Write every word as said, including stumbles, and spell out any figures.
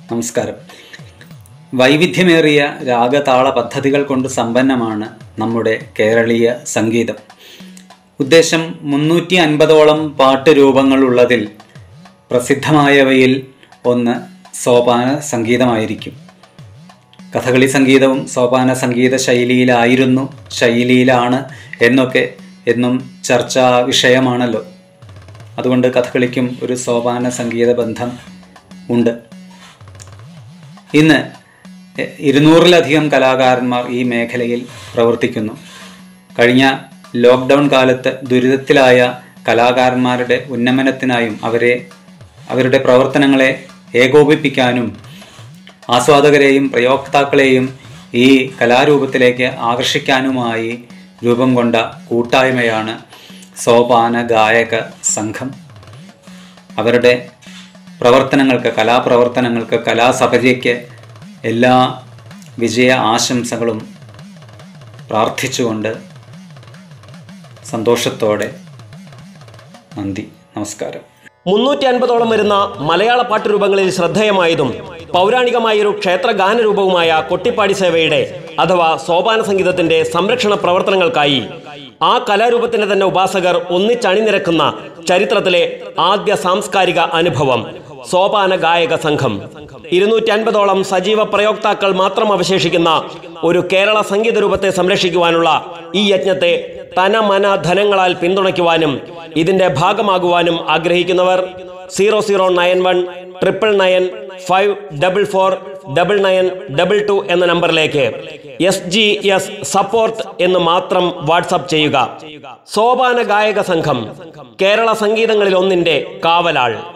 നമസ്കാരം. വൈവിധ്യമേറിയ രാഗതാള പദ്ധതികൾ കൊണ്ട് സമ്പന്നമാണ് നമ്മുടെ കേരളീയ സംഗീതം. ഉദ്ദേശം മുന്നൂറ്റി അൻപതോളം പാട്ട് രൂപങ്ങളുള്ളതിൽ പ്രസിദ്ധമായവയിൽ ഒന്ന് സോപാന സംഗീതമായിരിക്കും. കഥകളി സംഗീതവും സോപാന സംഗീത ശൈലിയിലായിരുന്നു, ശൈലിയിലാണ് എന്നൊക്കെ എന്നും ചർച്ചാ വിഷയമാണല്ലോ. അതുകൊണ്ട് കഥകളിക്കും ഒരു സോപാന സംഗീത ബന്ധം ഉണ്ട്. ഇന്ന് ഇരുന്നൂറിലധികം കലാകാരന്മാർ ഈ മേഖലയിൽ പ്രവർത്തിക്കുന്നു. കഴിഞ്ഞ ലോക്ക്ഡൗൺ കാലത്ത് ദുരിതത്തിലായ കലാകാരന്മാരുടെ ഉന്നമനത്തിനായും അവരെ അവരുടെ പ്രവർത്തനങ്ങളെ ഏകോപിപ്പിക്കാനും ആസ്വാദകരെയും പ്രയോക്താക്കളെയും ഈ കലാരൂപത്തിലേക്ക് ആകർഷിക്കാനുമായി രൂപം കൊണ്ട കൂട്ടായ്മയാണ് സോപാന ഗായക സംഘം. അവരുടെ പ്രവർത്തനങ്ങൾക്ക്, കലാപ്രവർത്തനങ്ങൾക്ക്, കലാസപര്യയ്ക്ക് എല്ലാ വിജയ ആശംസകളും പ്രാർത്ഥിച്ചുകൊണ്ട് സന്തോഷത്തോടെ നന്ദി, നമസ്കാരം. മുന്നൂറ്റി അൻപതോളം വരുന്ന മലയാള പാട്ടുരൂപങ്ങളിൽ ശ്രദ്ധേയമായതും പൗരാണികമായൊരു ക്ഷേത്ര ഗാനരൂപവുമായ കൊട്ടിപ്പാടി സേവയുടെ അഥവാ സോപാന സംഗീതത്തിന്റെ സംരക്ഷണ പ്രവർത്തനങ്ങൾക്കായി ആ കലാരൂപത്തിന്റെ തന്നെ ഉപാസകർ ഒന്നിച്ചണിനിരക്കുന്ന ചരിത്രത്തിലെ ആദ്യ സാംസ്കാരിക അനുഭവം സോപാന ഗായക സംഘം. ഇരുന്നൂറ്റി അൻപതോളം സജീവ പ്രയോക്താക്കൾ മാത്രം അവശേഷിക്കുന്ന ഒരു കേരള സംഗീത രൂപത്തെ സംരക്ഷിക്കുവാനുള്ള ഈ യജ്ഞത്തെ തന മന ധനങ്ങളാൽ പിന്തുണയ്ക്കുവാനും ഇതിന്റെ ഭാഗമാകുവാനും ആഗ്രഹിക്കുന്നവർ zero zero nine one triple nine five double four double nine double two എന്ന നമ്പറിലേക്ക് എസ് ജി എസ് സപ്പോർട്ട് എന്ന് മാത്രം വാട്സപ്പ് ചെയ്യുക. സോപാന ഗായക സംഘം കേരള സംഗീതങ്ങളിൽ ഒന്നിന്റെ കാവലാൾ.